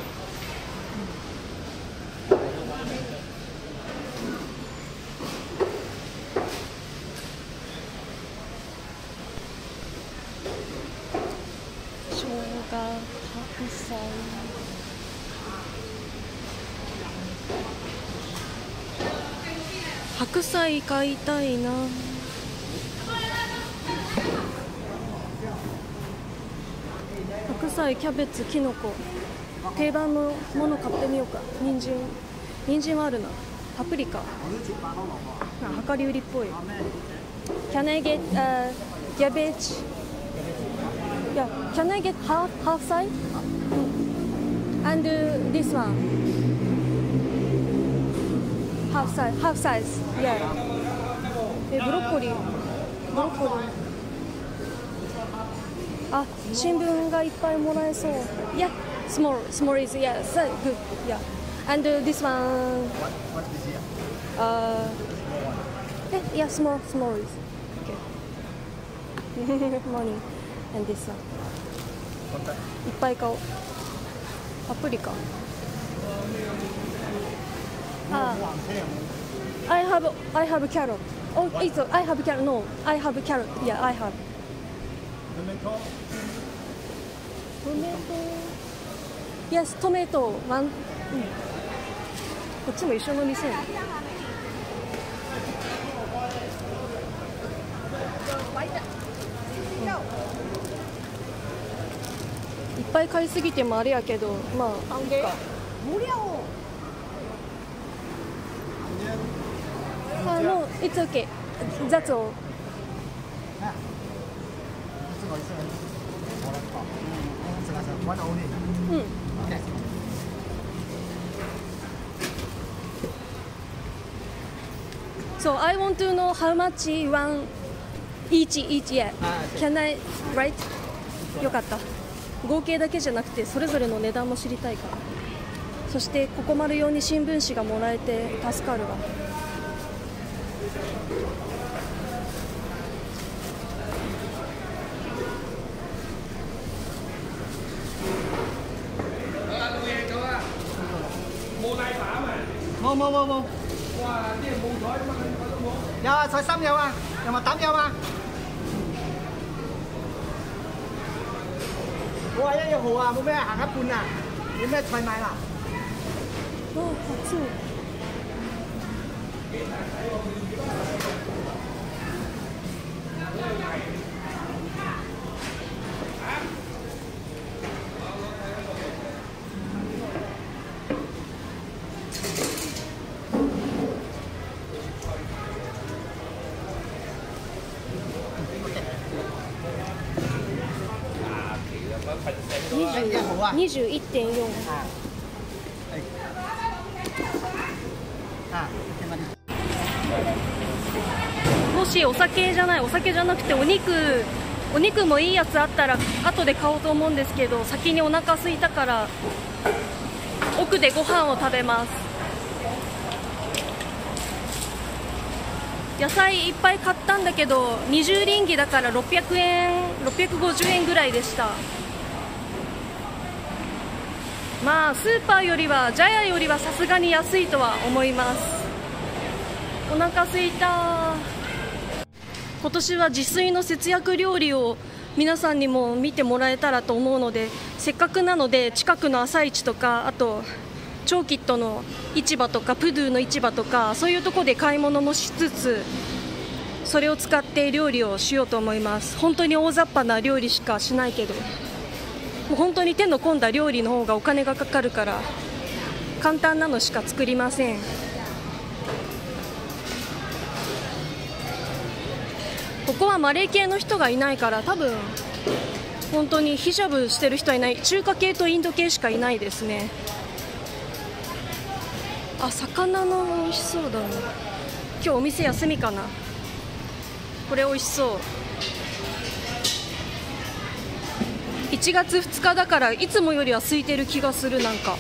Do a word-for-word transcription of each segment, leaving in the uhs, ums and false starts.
生姜、白菜。白菜買いたいな。白菜、キャベツ、キノコ、定番のもの買ってみようか。人参、人参はあるな。パプリカ、あ、量り売りっぽい。Can I get uh, cabbage? Yeah, can I get half half size? And uh, this one, half size, half size. Yeah. え、ブロッコリー、ブロッコリー。あ、新聞がいっぱいもらえそう。Yeah, small, small is yeah, so good. Yeah. And uh, this one. What what is here? Uh, eh, yeah, small, small is. Okay. Money. And this one. いっぱい買おう。パプリカ。あ、I have I have carrot. Oh, it's I have carrot. No, I have carrot. Yeah, I have. Tomato. Tomato. Yes, tomato. One. うん。こっちも一緒の店。いっぱい買いすぎてもあれやけど、まあいいか。あ、no, it's okay. That's all.うん。So I want to know how much one each each yeah. Can I write? よかった。合計だけじゃなくてそれぞれの値段も知りたいから。そしてここまる用に新聞紙がもらえて助かるわ。 冇冇冇冇。哇！啲人冇台嘛，有啊，菜心有啊，又話膽有啊。哇！一號啊，冇咩行一半啊，有咩菜買啦？ 哦，好素。にじゅういってんよん。もしお酒じゃないお酒じゃなくてお肉お肉もいいやつあったら後で買おうと思うんですけど、先にお腹空いたから奥でご飯を食べます。野菜いっぱい買ったんだけどにじゅうリンギだからろっぴゃくえんろっぴゃくごじゅうえんぐらいでした。まあスーパーよりはジャヤよりはさすがに安いとは思います。お腹すいた。今年は自炊の節約料理を皆さんにも見てもらえたらと思うので、せっかくなので近くの朝市とか、あとチョーキットの市場とかプドゥの市場とか、そういうところで買い物もしつつそれを使って料理をしようと思います。本当に大雑把な料理しかしないけど、もう本当に手の込んだ料理の方がお金がかかるから簡単なのしか作りません。ここはマレー系の人がいないから多分本当にヒジャブしてる人はいない。中華系とインド系しかいないですね。あ、魚の美味しそうだね。今日お店休みかな。これ美味しそう。いちがつふつかだからいつもよりは空いてる気がする。なんか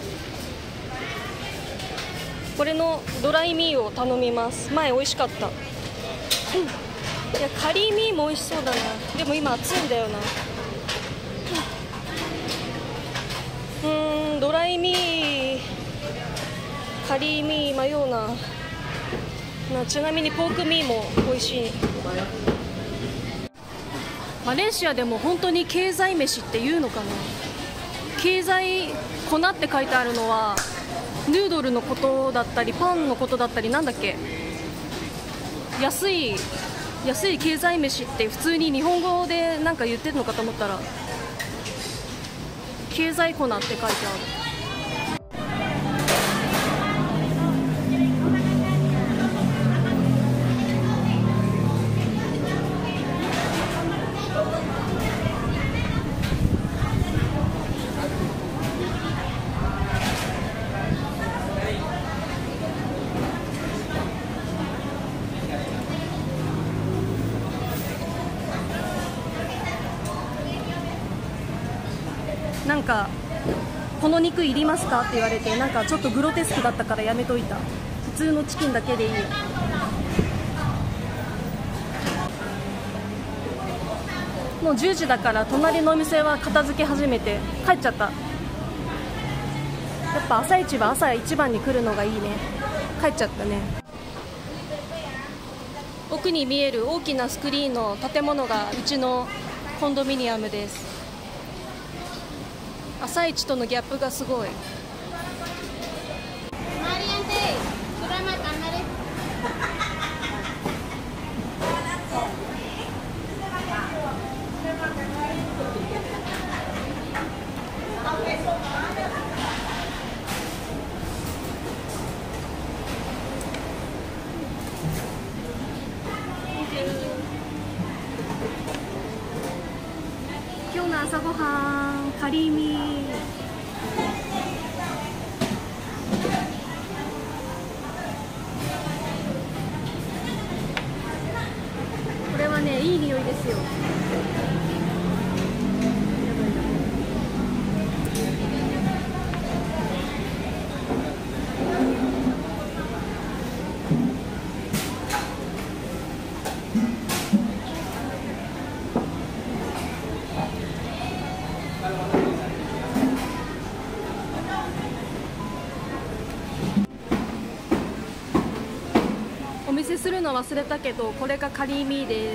これのドライミーを頼みます。前美味しかった。うん、いやカリーミーも美味しそうだな。でも今暑いんだよな。うーん、ドライミー、カリーミー迷うな。なちなみにポークミーも美味しい。マレーシアでも本当に経済飯っていうのかな。経済粉って書いてあるのはヌードルのことだったりパンのことだったり、なんだっけ、安い安い経済飯って普通に日本語でなんか言ってるのかと思ったら経済粉って書いてある。なんかこの肉いりますかって言われて、なんかちょっとグロテスクだったからやめといた。普通のチキンだけでいい。もうじゅうじだから隣のお店は片付け始めて帰っちゃった。やっぱ朝一は朝一番に来るのがいいね。帰っちゃったね。奥に見える大きなスクリーンの建物がうちのコンドミニアムです。朝一とのギャップがすごい。今日の朝ごはんカリーミー。これはね、いい匂いですよ。お見せするの忘れたけど、これがカリーミーです。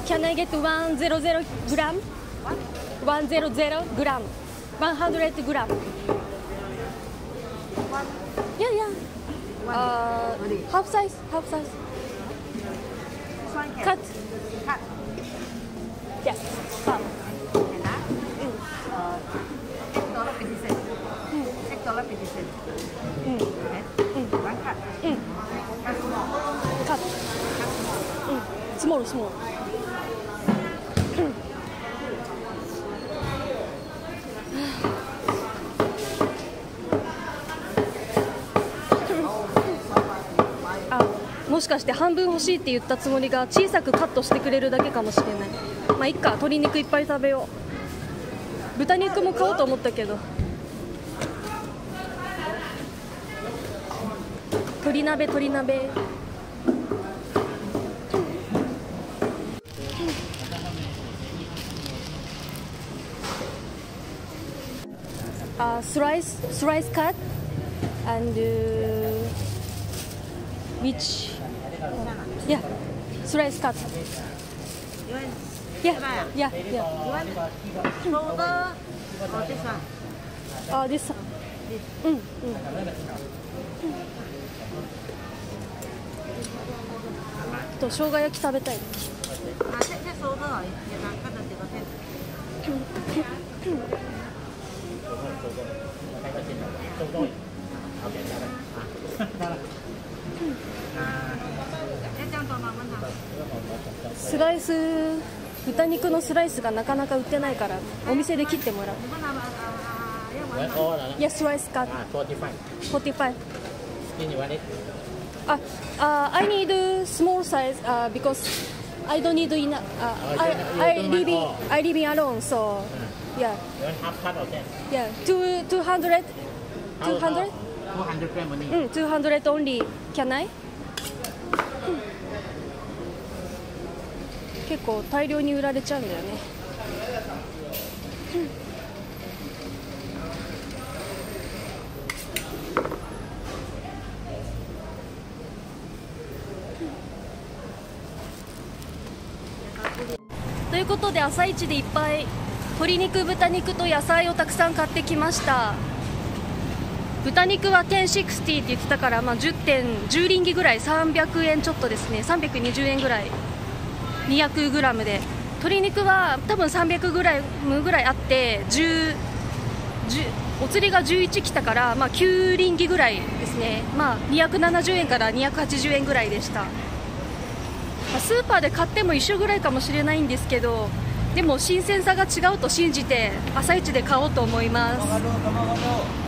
Can I get one hundred gram? one hundred gram. one hundred gram. Yeah, yeah. Uh, half size, half size. Cut. Cut. Yes. Half. X dollar fifty cents. X dollar fifty cents. Okay. One cut. Cut small. Cut. Small, small.あ、もしかして半分欲しいって言ったつもりが小さくカットしてくれるだけかもしれない。まあいっか、鶏肉いっぱい食べよう。豚肉も買おうと思ったけど。鶏鍋、鶏鍋。Uh, slice, slice cut, and uh, which, yeah, slice cut. You want Yeah, Right. yeah, yeah. you want shoulder or this one? Uh, this, mm, mm. と生姜焼き食べたい。 Ah, check check shoulder rồi. Vậy là cắt được thì có thêm. Cái trong toàn bằng bên nào? スライス、豚肉のスライスがなかなか売ってないからお店で切ってもらう。 Bên nào mà à, à, à, All là Yes, slice cut. ah, forty-five. forty-five. Skin you want it? Ah, uh, I need uh, small size uh, because I don't need enough. Uh, Oh, you I don't- you I don't living want all. I living alone, so yeah, You want half cut or ten? yeah. Two two hundred, two How- hundred. how- two hundred gram only. うん、two hundred only. Can I? 結構大量に売られちゃうんだよね。ということで朝一でいっぱい鶏肉、豚肉と野菜をたくさん買ってきました。豚肉はじゅうろくじゅうって言ってたから、まあ、じゅってんじゅうリンギぐらい、さんびゃくえんちょっとですね。さんびゃくにじゅうえんぐらい、にひゃくグラムで。鶏肉は多分さんびゃくグラムぐらいあってじゅう、じゅうお釣りがじゅういちきたから、まあ、きゅうリンギぐらいですね。まあ、にひゃくななじゅうえんからにひゃくはちじゅうえんぐらいでした。まあ、スーパーで買っても一緒ぐらいかもしれないんですけど、でも新鮮さが違うと信じて朝一で買おうと思います。